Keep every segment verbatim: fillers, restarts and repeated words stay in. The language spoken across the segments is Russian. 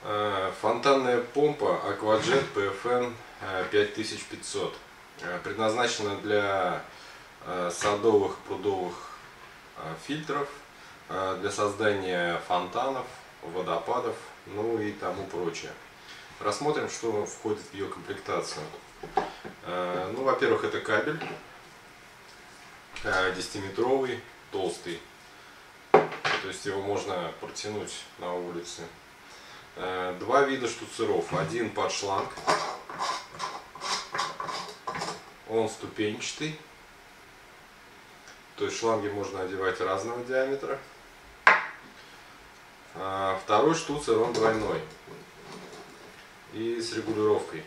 Фонтанная помпа Aquajet пи эф эн пять тысяч пятьсот предназначена для садовых прудовых фильтров, для создания фонтанов, водопадов, ну и тому прочее. Рассмотрим, что входит в ее комплектацию. Ну, во-первых, это кабель десятиметровый, толстый, то есть его можно протянуть на улице. Два вида штуцеров. Один под шланг, он ступенчатый, то есть шланги можно одевать разного диаметра. Второй штуцер, он двойной и с регулировкой.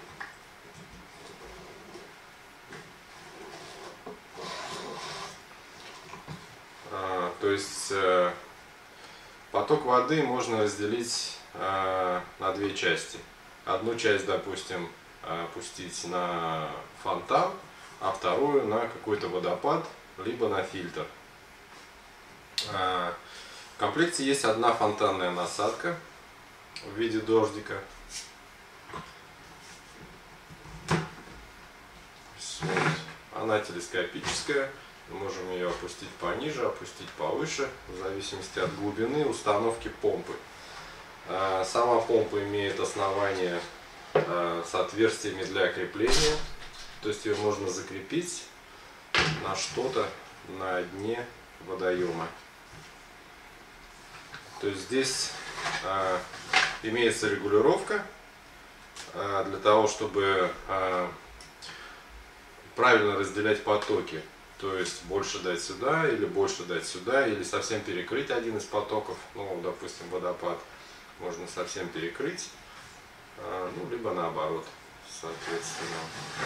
То есть поток воды можно разделить на две части. Одну часть, допустим, пустить на фонтан, а вторую на какой-то водопад, либо на фильтр. В комплекте есть одна фонтанная насадка в виде дождика. Вот. Она телескопическая. Мы можем ее опустить пониже, опустить повыше, в зависимости от глубины установки помпы. Сама помпа имеет основание с отверстиями для крепления, то есть ее можно закрепить на что-то на дне водоема. То есть здесь имеется регулировка для того, чтобы правильно разделять потоки. То есть больше дать сюда, или больше дать сюда, или совсем перекрыть один из потоков, ну, допустим, водопад. Можно совсем перекрыть, ну, либо наоборот, соответственно.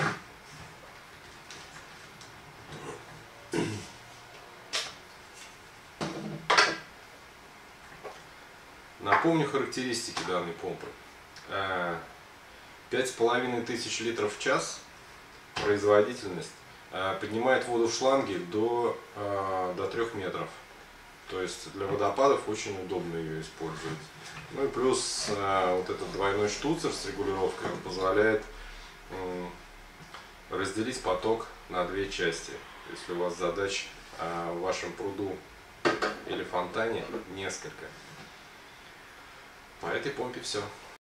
Напомню характеристики данной помпы. пять с половиной тысяч литров в час производительность, поднимает воду в шланге до, до трёх метров. То есть для водопадов очень удобно ее использовать. Ну и плюс вот этот двойной штуцер с регулировкой позволяет разделить поток на две части. Если у вас задач в вашем пруду или фонтане несколько. По этой помпе все.